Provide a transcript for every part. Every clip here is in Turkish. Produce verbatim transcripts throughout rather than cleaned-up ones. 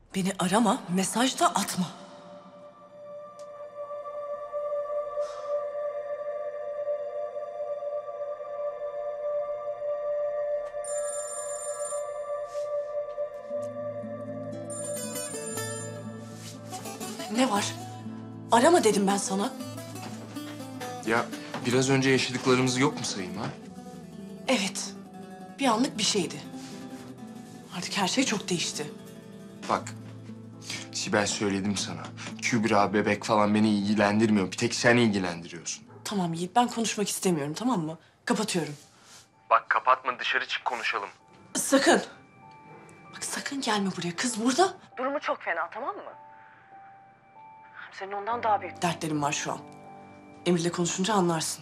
Beni arama, mesaj da atma. Ne var? Arama dedim ben sana. Ya biraz önce yaşadıklarımız yok mu Sayın ha? Evet. Bir anlık bir şeydi. Artık her şey çok değişti. Bak, Sibel söyledim sana. Kübra, bebek falan beni ilgilendirmiyor. Bir tek sen ilgilendiriyorsun. Tamam Yiğit, ben konuşmak istemiyorum, tamam mı? Kapatıyorum. Bak kapatma, dışarı çık konuşalım. Sakın. Bak sakın gelme buraya. Kız burada. Durumu çok fena, tamam mı? Senin ondan daha büyük dertlerin var şu an. Emir'le konuşunca anlarsın.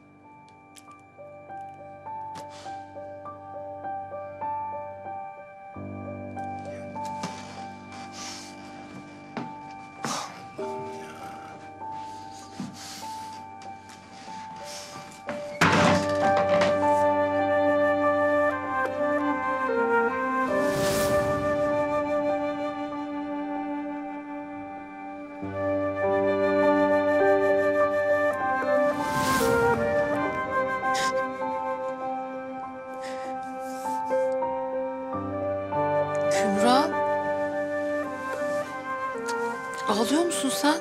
Kübra. Ağlıyor musun sen?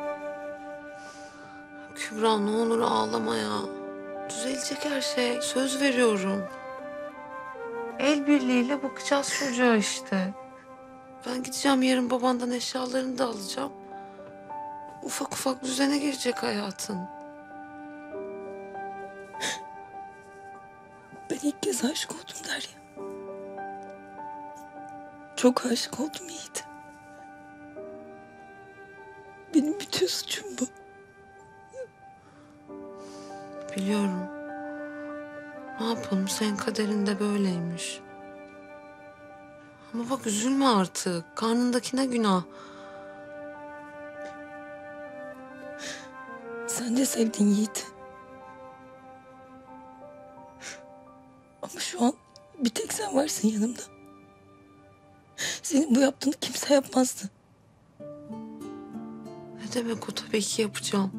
Kübra ne olur ağlama ya. Düzelecek her şey. Söz veriyorum. El birliğiyle bakacağız çocuğa işte. Ben gideceğim yarın babandan eşyalarını da alacağım. Ufak ufak düzene girecek hayatın. Ben ilk kez aşık oldum Derya. Çok aşık oldum Yiğit. Benim bütün suçum bu. Biliyorum. Ne yapalım, senin kaderin de böyleymiş. Ama bak üzülme artık. Karnındakine günah. Sen de sevdin Yiğit. Ama şu an bir tek sen varsın yanımda. Senin bu yaptığını kimse yapmazdı. Ne demek o, tabii ki yapacağım.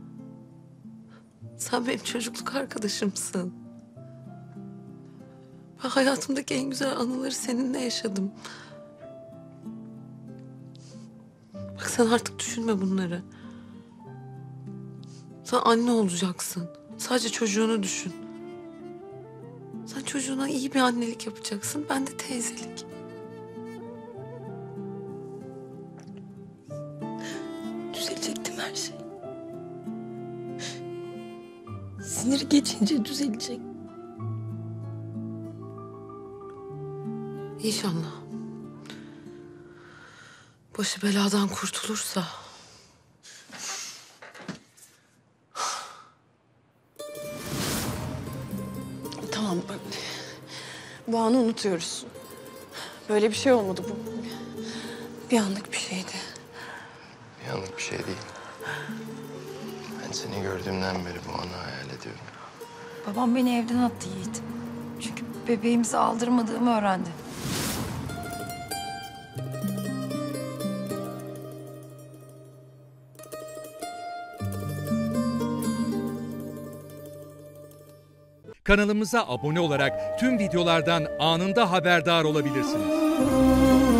Sen benim çocukluk arkadaşımsın. Ben hayatımdaki en güzel anıları seninle yaşadım. Bak sen artık düşünme bunları. Sen anne olacaksın. Sadece çocuğunu düşün. Sen çocuğuna iyi bir annelik yapacaksın. Ben de teyzelik. Düzelecektim her şey. Siniri geçince düzelecek. İnşallah. Başı beladan kurtulursa. Tamam. Bu anı unutuyoruz. Böyle bir şey olmadı bu. Bir anlık bir şeydi. Bir anlık bir şey değil. Ben seni gördüğümden beri bu anı hayal ediyorum. Babam beni evden attı Yiğit. Çünkü bebeğimizi aldırmadığımı öğrendi. Kanalımıza abone olarak tüm videolardan anında haberdar olabilirsiniz.